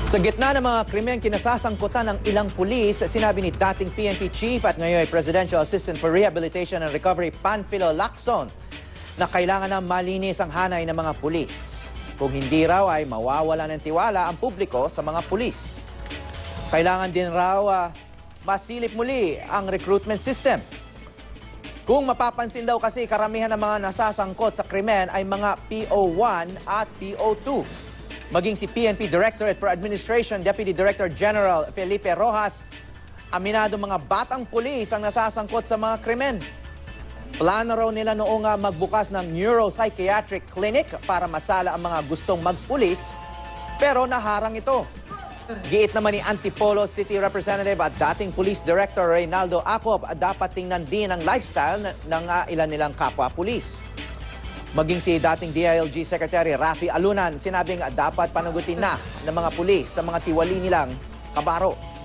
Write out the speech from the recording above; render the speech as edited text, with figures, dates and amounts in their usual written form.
Sa gitna ng mga krimen kinasasangkutan ng ilang pulis, sinabi ni dating PNP Chief at ngayon ay Presidential Assistant for Rehabilitation and Recovery Panfilo Lacson na kailangan ng malinis ang hanay ng mga pulis. Kung hindi raw ay mawawala ng tiwala ang publiko sa mga pulis. Kailangan din raw masilip muli ang recruitment system. Kung mapapansin daw kasi karamihan ng mga nasasangkot sa krimen ay mga PO1 at PO2. Maging si PNP Directorate for Administration Deputy Director General Felipe Rojas, aminado mga batang pulis ang nasasangkot sa mga krimen. Plano raw nila noong magbukas ng neuropsychiatric clinic para masala ang mga gustong magpulis, pero naharang ito. Giit naman ni Antipolo City Representative at dating Police Director Reynaldo Acop, dapat tingnan din ang lifestyle ng ilan nilang kapwa-pulis. Maging si dating DILG Secretary Rafi Alunan, sinabing dapat panagutin na ng mga pulis sa mga tiwali nilang kabaro.